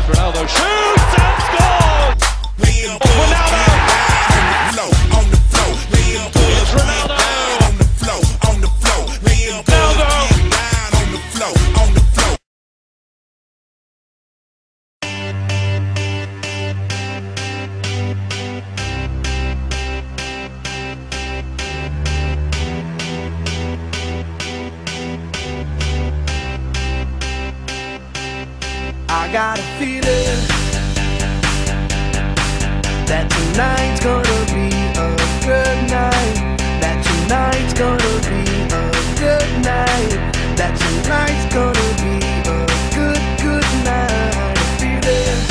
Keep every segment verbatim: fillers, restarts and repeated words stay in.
Ronaldo shoots and scores! Liam Ronaldo! on the floor, Liam It's Ronaldo! on the floor, on the floor, Liam Ronaldo! on the floor, on the floor. I got a feeling that tonight's gonna be a good night. That tonight's gonna be a good night. That tonight's gonna be a good, good night. A feeling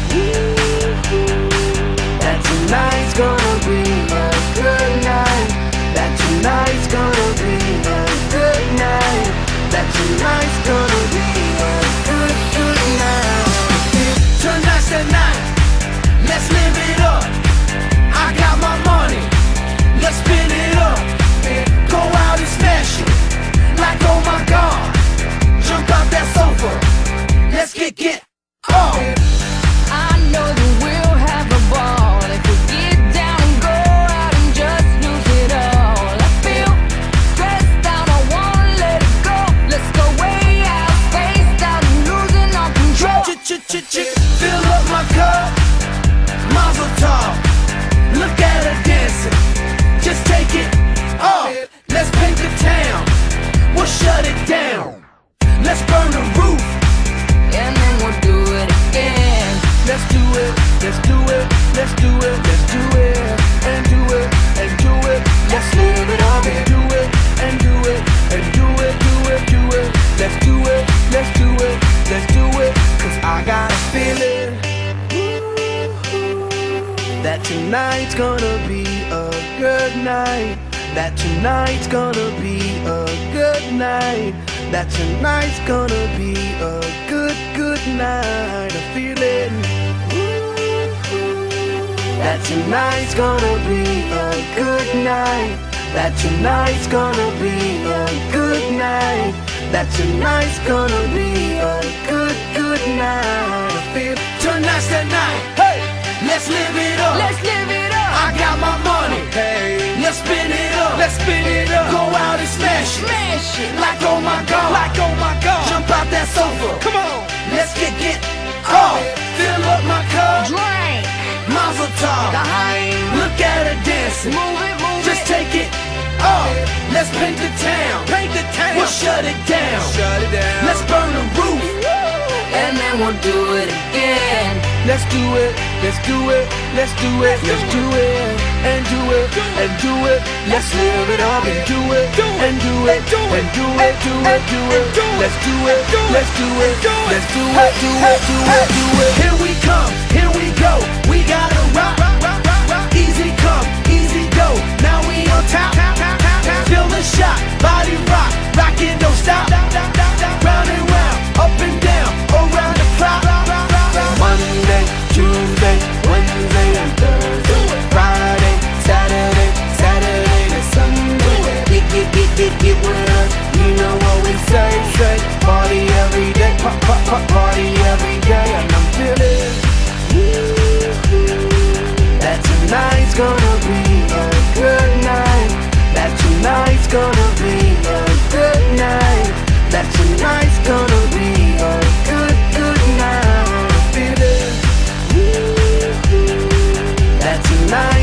that tonight's gonna be a good night. That tonight's gonna be a good night. That tonight's gonna be a good, good night. Tonight's the night. Let's live it up. I got my money. Let's spin it up. Go out and smash it. Like oh my God. Jump out that sofa. Let's get get up. I know that we'll have a ball if we get down and go out and just lose it all. I feel stressed out, I wanna let it go. Let's go way out, spaced out and losing our control. Ch-ch-ch-ch, fill up my cup. Mazel tov. Look at her dancing. Just take it off. Let's paint the town. We'll shut it down. Let's burn the roof. And then we'll do it again. Let's do it, let's do it, let's do it, let's do it, and do it, and do it, let's live it up and do it, and do it, and do it, do it, do it, let's do it, let's do it, let's do it, cause I got a feeling that tonight's gonna be a good night, that tonight's gonna be a good night, that tonight's gonna be a good, good night. A feeling that tonight's gonna be a good night, that tonight's gonna be a good night, that tonight's gonna be a good, good night. I feel tonight's the night. Hey, let's live it up. Let's live it up. I got my money. Hey, let's spin it up. Let's spin it up. Go out and smash it. Smash it. Like oh my God. Like oh my God! Jump out that sofa. Come on! Let's get get off. Fill up my cup. Drink. Mazel tov. Behind. Look at her dancing. Move it, move Just it. take it off. Let's paint the town. Paint the town! We'll shut it down. Shut it down! Let's burn the roof. And then we'll do it again. Let's do it. Let's do it. Let's do it. Let's do it. And do it. And do it. Let's live it up and do it. And do it. And do it. Do it. Do it. Let's do it. Let's do it. Let's do it. Do it. Do it. Do it. Here we come. Here we go. We gotta rock. Easy come. Easy go. Now we on top. Feel the shot. Body rock. Rock it. Don't stop. Round and round. Up and down. Around the clock. Monday, Tuesday, Wednesday, and Thursday, Friday, Saturday, Saturday to Sunday. Get, get, get, get, get with us. You know what we say, say. Party every day, pop, pop, pop, party every day. And I'm feeling that tonight's gonna be a good night. That tonight's gonna be a good night. That tonight's gonna be a good, good night. Feeling that tonight